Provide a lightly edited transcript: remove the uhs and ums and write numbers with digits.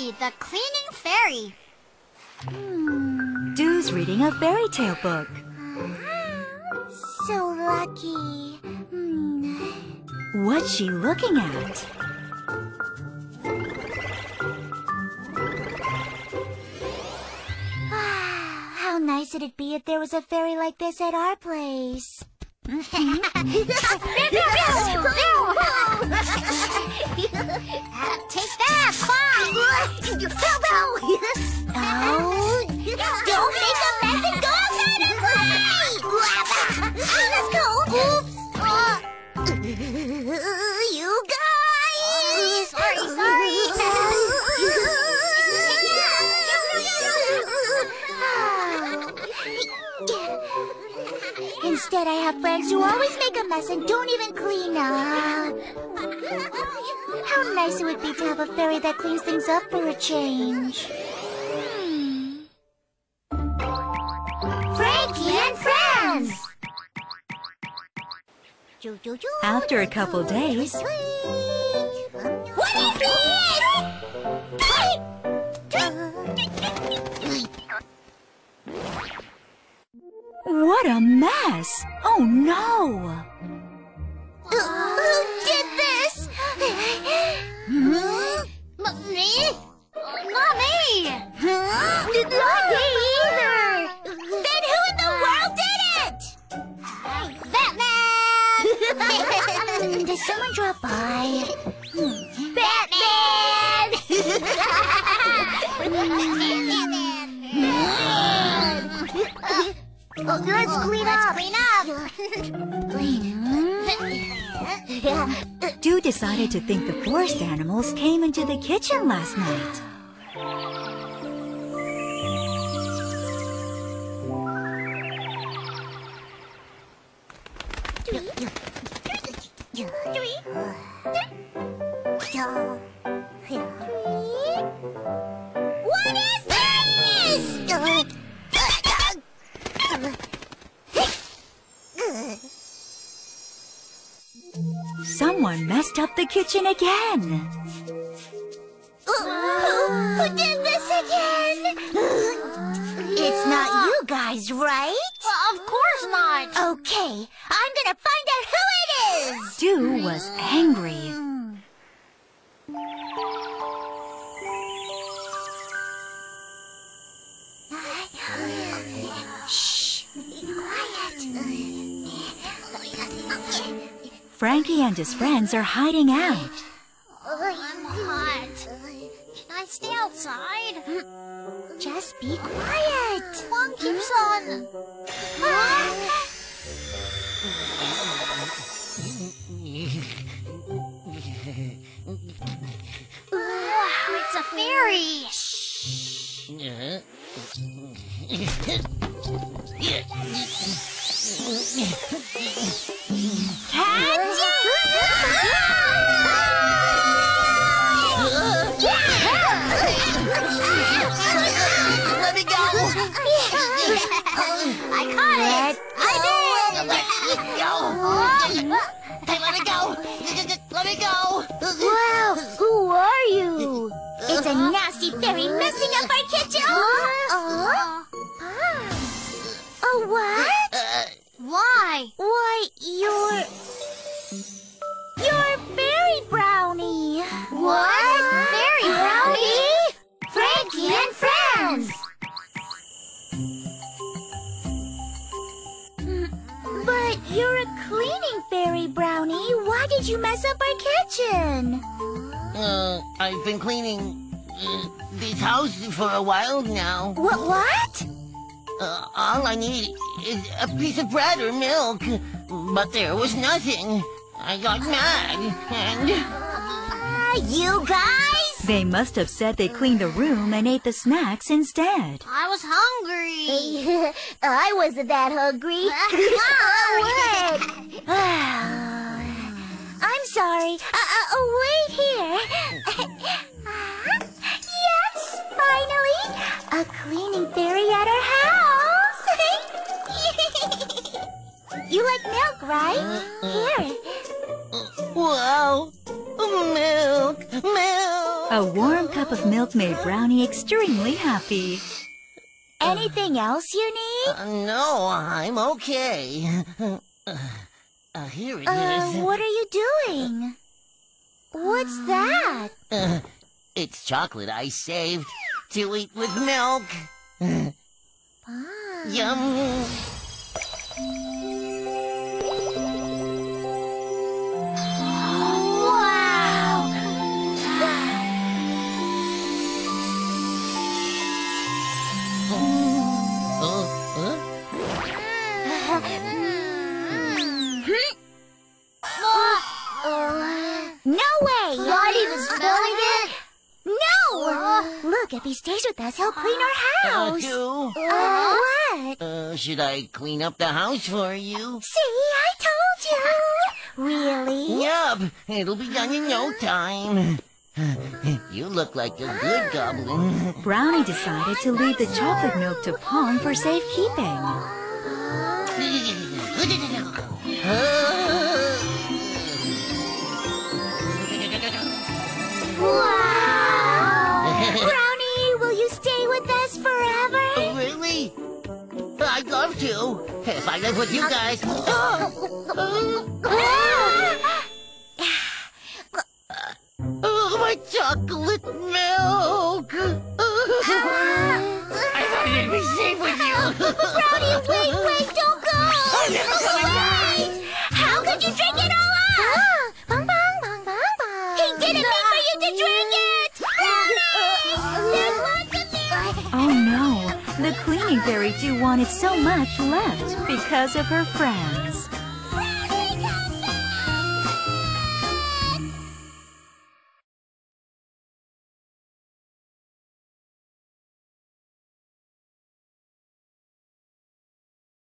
Lucky, the cleaning fairy. Doo's reading a fairy tale book. So lucky. What's she looking at? How nice it'd be if there was a fairy like this at our place. Take that, Clown! Oh, don't make a mess and go outside and play! Let's go! Oops! You guys! Sorry. Instead, I have friends who always make a mess and don't even clean up. How nice it would be to have a fairy that cleans things up for a change. Frankie and Friends! After a couple days, What is this? what a mess! Oh no! Who did this? Me? Not me! Not me either! Then who in the world did it? Batman! Did someone drop by? Batman! Let's clean up. Doo decided to think the forest animals came into the kitchen last night. What is this? Someone messed up the kitchen again. Who did this again? It's not you guys, right? Of course not! Okay, I'm gonna find out who it is! Doo was angry. Shh, be quiet. Frankie and his friends are hiding out. I'm hot. Can I stay outside? Just be quiet. Clown keeps on. Wow, it's a fairy. Let me go! I caught it. I did. Hey, let me go! Let me go! Wow, who are you? It's a nasty fairy messing up our kitchen! A what? Why? Why, you're Fairy Brownie! What? Fairy Brownie? Frankie and Friends! But you're a cleaning fairy, Brownie. Why did you mess up our kitchen? I've been cleaning this house for a while now. What? All I need is a piece of bread or milk. But there was nothing. I got mad and... You guys? They must have said they cleaned the room and ate the snacks instead. I was hungry. I wasn't that hungry. What? I'm sorry. Wait here. Yes, finally. A cleaning fairy at our house. You like milk, right? Here. Wow! Milk! Milk! A warm cup of milk made Brownie extremely happy. Anything else you need? No, I'm okay. Here it is. What are you doing? What's that? It's chocolate I saved to eat with milk. Yum. No way! Not even smelling it? No! Look, if he stays with us, he'll clean our house. What? Should I clean up the house for you? See, I told you. Really? Yup, it'll be done in no time. You look like a good goblin. Brownie decided to leave the chocolate milk to Pong for safekeeping. Wow! Brownie, will you stay with us forever? Really? I'd love to, if I live with you guys. Oh, my chocolate milk! I thought it'd be safe with you. Brownie, wait, don't go! I'm never coming back! How could you drink it all up? Bong, bong, bong, bong, bong. He didn't mean for you to drink it! Brownie! There's lots of milk! Oh no, the cleaning fairy too wanted so much left because of her friends.